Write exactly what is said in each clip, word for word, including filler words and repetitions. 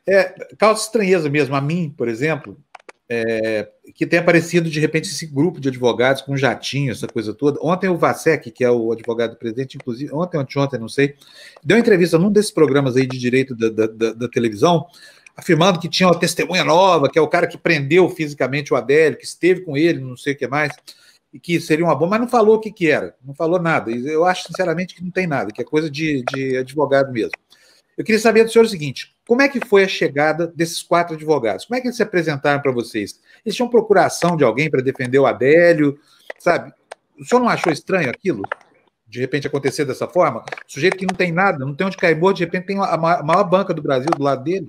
É, causa estranheza mesmo. A mim, por exemplo, é, que tem aparecido, de repente, esse grupo de advogados com um jatinho, essa coisa toda. Ontem o Vasek, que é o advogado do presidente, inclusive, ontem, ontem, ontem, não sei, deu uma entrevista num desses programas aí de direito da, da, da, da televisão, afirmando que tinha uma testemunha nova, que é o cara que prendeu fisicamente o Adélio, que esteve com ele, não sei o que mais, e que seria uma bomba, mas não falou o que, que era, não falou nada. Eu acho, sinceramente, que não tem nada, que é coisa de, de advogado mesmo. Eu queria saber do senhor o seguinte: como é que foi a chegada desses quatro advogados? Como é que eles se apresentaram para vocês? Eles tinham procuração de alguém para defender o Adélio, sabe? O senhor não achou estranho aquilo? De repente acontecer dessa forma? O sujeito que não tem nada, não tem onde cair morto, de repente tem a maior, a maior banca do Brasil do lado dele?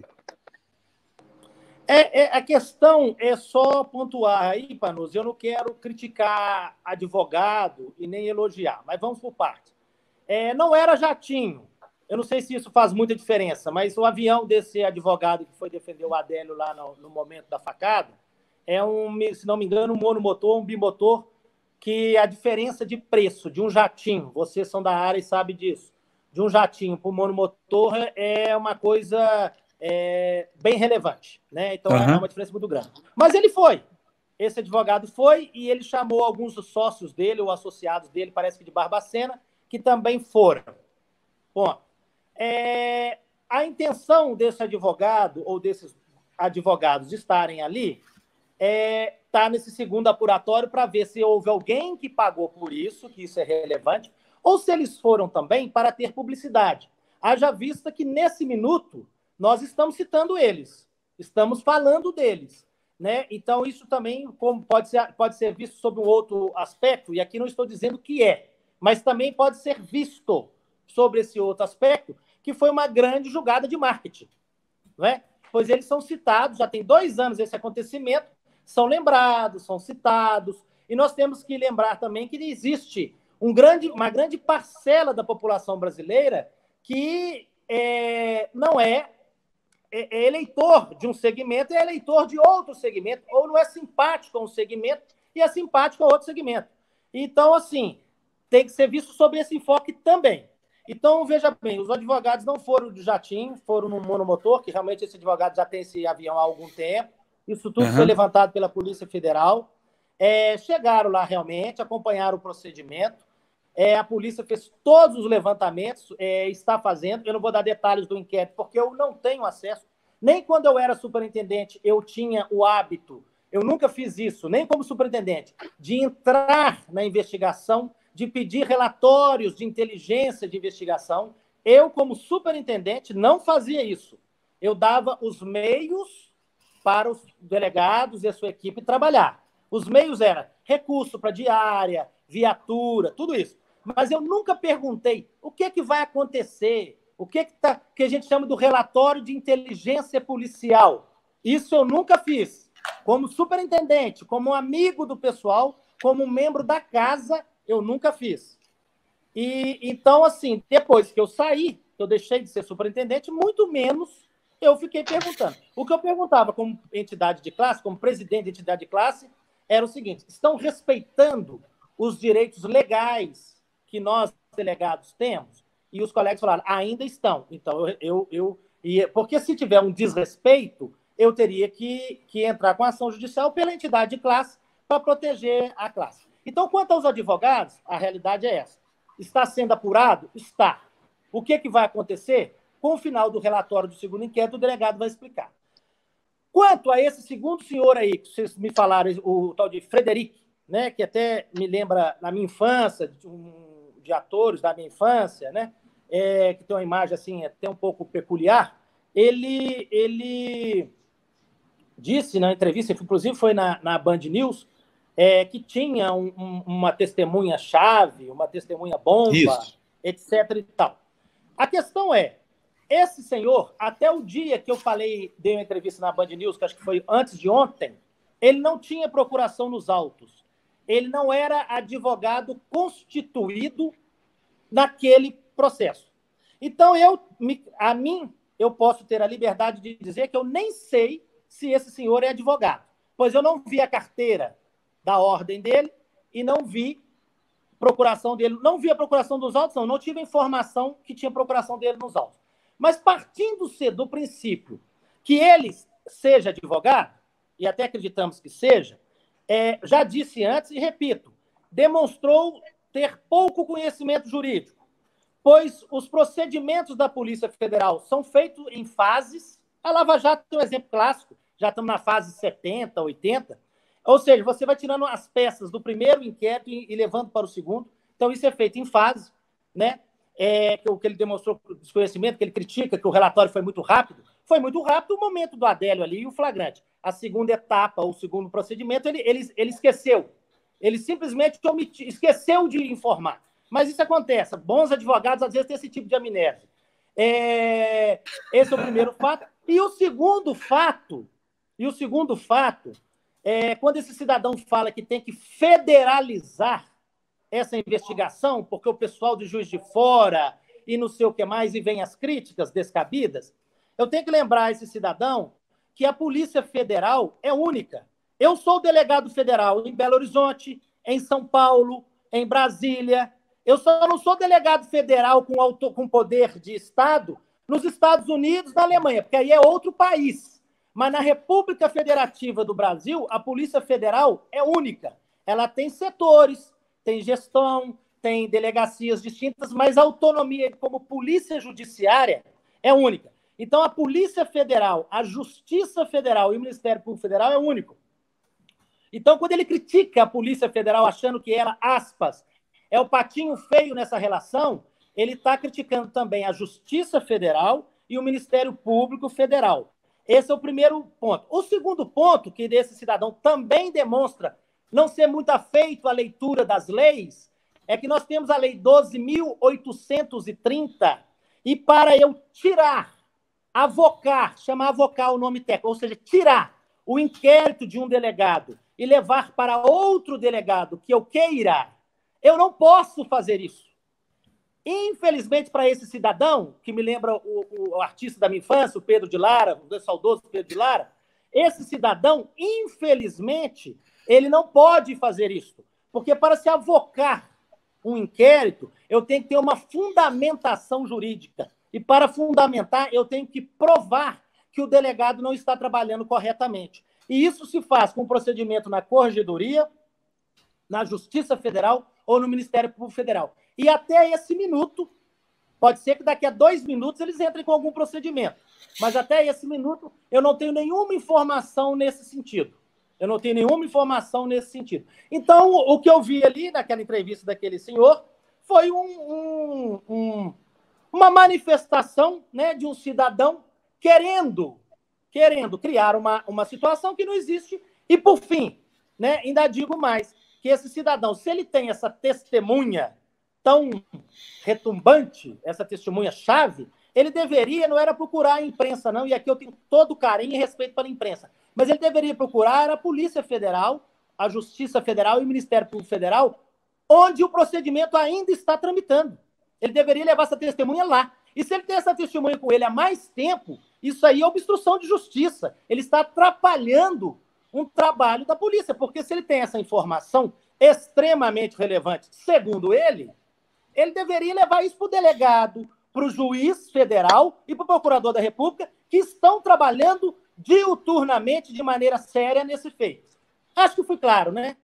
É, é, a questão é só pontuar aí, Panos. Eu não quero criticar advogado e nem elogiar, mas vamos por parte. É, não era jatinho. Eu não sei se isso faz muita diferença, mas o avião desse advogado que foi defender o Adélio lá no, no momento da facada é um, se não me engano, um monomotor, um bimotor, que a diferença de preço de um jatinho, vocês são da área e sabem disso, de um jatinho para o monomotor é uma coisa é, bem relevante, né? Então uhum. é uma diferença muito grande. Mas ele foi, esse advogado foi e ele chamou alguns dos sócios dele ou associados dele, parece que de Barbacena, que também foram. Bom, É, a intenção desse advogado ou desses advogados de estarem ali é estar nesse segundo apuratório para ver se houve alguém que pagou por isso, que isso é relevante, ou se eles foram também para ter publicidade. Haja vista que, nesse minuto, nós estamos citando eles, estamos falando deles. Né? Então, isso também como pode, ser, pode ser visto sob um outro aspecto, e aqui não estou dizendo que é, mas também pode ser visto sobre esse outro aspecto, que foi uma grande jogada de marketing. Não é? Pois eles são citados, já tem dois anos esse acontecimento, são lembrados, são citados, e nós temos que lembrar também que existe um grande, uma grande parcela da população brasileira que é, não é, é, é eleitor de um segmento, é eleitor de outro segmento, ou não é simpático a um segmento e é simpático a outro segmento. Então, assim, tem que ser visto sob esse enfoque também. Então, veja bem, os advogados não foram de jatinho, foram no monomotor, que realmente esse advogado já tem esse avião há algum tempo. Isso tudo uhum. foi levantado pela Polícia Federal. É, chegaram lá realmente, acompanharam o procedimento. É, a polícia fez todos os levantamentos, é, está fazendo. Eu não vou dar detalhes do inquérito, porque eu não tenho acesso. Nem quando eu era superintendente, eu tinha o hábito, eu nunca fiz isso, nem como superintendente, de entrar na investigação, de pedir relatórios de inteligência de investigação. Eu, como superintendente, não fazia isso. Eu dava os meios para os delegados e a sua equipe trabalhar. Os meios eram recurso para diária, viatura, tudo isso. Mas eu nunca perguntei o que, que vai acontecer, o que, que, tá, que a gente chama do relatório de inteligência policial. Isso eu nunca fiz. Como superintendente, como amigo do pessoal, como membro da casa, eu nunca fiz. E, então, assim, depois que eu saí, que eu deixei de ser superintendente, muito menos eu fiquei perguntando. O que eu perguntava como entidade de classe, como presidente de entidade de classe, era o seguinte: estão respeitando os direitos legais que nós, delegados, temos? E os colegas falaram, ainda estão. Então, eu, eu, eu ia... Porque se tiver um desrespeito, eu teria que, que entrar com ação judicial pela entidade de classe para proteger a classe. Então, quanto aos advogados, a realidade é essa. Está sendo apurado? Está. O que, que vai acontecer? Com o final do relatório do segundo inquérito, o delegado vai explicar. Quanto a esse segundo senhor aí, que vocês me falaram, o tal de Frederic, né, que até me lembra na minha infância, de, um, de atores da minha infância, né, é, que tem uma imagem assim, até um pouco peculiar, ele, ele disse na entrevista, inclusive foi na, na Band News, É, que tinha um, um, uma testemunha-chave, uma testemunha-bomba, Isso. etc. e tal. A questão é, esse senhor, até o dia que eu falei, dei uma entrevista na Band News, que acho que foi antes de ontem, ele não tinha procuração nos autos. Ele não era advogado constituído naquele processo. Então, eu, a mim, eu posso ter a liberdade de dizer que eu nem sei se esse senhor é advogado, pois eu não vi a carteira da ordem dele e não vi procuração dele. Não vi a procuração dos autos, não. Não tive informação que tinha procuração dele nos autos. Mas partindo-se do princípio Que ele seja advogado, e até acreditamos que seja, é, já disse antes e repito, demonstrou ter pouco conhecimento jurídico, pois os procedimentos da Polícia Federal são feitos em fases. A Lava Jato tem um exemplo clássico, já estamos na fase setenta, oitenta, ou seja, você vai tirando as peças do primeiro inquérito e, e levando para o segundo. Então, isso é feito em fase, né? É, que o que ele demonstrou desconhecimento, que ele critica, que o relatório foi muito rápido. Foi muito rápido o momento do Adélio ali e o flagrante. A segunda etapa, o segundo procedimento, ele, ele, ele esqueceu. Ele simplesmente omiti, esqueceu de informar. Mas isso acontece. Bons advogados, às vezes, têm esse tipo de amnésia. É, esse é o primeiro fato. E o segundo fato, e o segundo fato, é quando esse cidadão fala que tem que federalizar essa investigação, porque o pessoal de Juiz de Fora e não sei o que mais, e vem as críticas descabidas, eu tenho que lembrar esse cidadão que a Polícia Federal é única. Eu sou delegado federal em Belo Horizonte, em São Paulo, em Brasília. Eu só não sou delegado federal com, auto, com poder de Estado nos Estados Unidos, na Alemanha, porque aí é outro país. Mas na República Federativa do Brasil, a Polícia Federal é única. Ela tem setores, tem gestão, tem delegacias distintas, mas a autonomia como polícia judiciária é única. Então, a Polícia Federal, a Justiça Federal e o Ministério Público Federal é único. Então, quando ele critica a Polícia Federal achando que ela, aspas, é o patinho feio nessa relação, ele está criticando também a Justiça Federal e o Ministério Público Federal. Esse é o primeiro ponto. O segundo ponto, que desse cidadão também demonstra não ser muito afeito à leitura das leis, é que nós temos a Lei doze mil oitocentos e trinta, e para eu tirar, avocar, chamar avocar o nome técnico, ou seja, tirar o inquérito de um delegado e levar para outro delegado que eu queira, eu não posso fazer isso. Infelizmente, para esse cidadão, que me lembra o, o artista da minha infância, o Pedro de Lara, o saudoso Pedro de Lara, esse cidadão, infelizmente, ele não pode fazer isso, porque para se avocar um inquérito, eu tenho que ter uma fundamentação jurídica. E para fundamentar, eu tenho que provar que o delegado não está trabalhando corretamente. E isso se faz com procedimento na Corregedoria, na Justiça Federal ou no Ministério Público Federal. E até esse minuto, pode ser que daqui a dois minutos eles entrem com algum procedimento, mas até esse minuto eu não tenho nenhuma informação nesse sentido. Eu não tenho nenhuma informação nesse sentido. Então, o que eu vi ali naquela entrevista daquele senhor foi um, um, um, uma manifestação, né, de um cidadão querendo, querendo criar uma, uma situação que não existe. E, por fim, né, ainda digo mais, que esse cidadão, se ele tem essa testemunha tão retumbante, essa testemunha-chave, ele deveria, não era procurar a imprensa, não, e aqui eu tenho todo carinho e respeito para a imprensa, mas ele deveria procurar a Polícia Federal, a Justiça Federal e o Ministério Público Federal, onde o procedimento ainda está tramitando. Ele deveria levar essa testemunha lá. E se ele tem essa testemunha com ele há mais tempo, isso aí é obstrução de justiça. Ele está atrapalhando um trabalho da polícia, porque se ele tem essa informação extremamente relevante, segundo ele, ele deveria levar isso para o delegado, para o juiz federal e para o procurador da República, que estão trabalhando diuturnamente, de maneira séria, nesse feito. Acho que fui claro, né?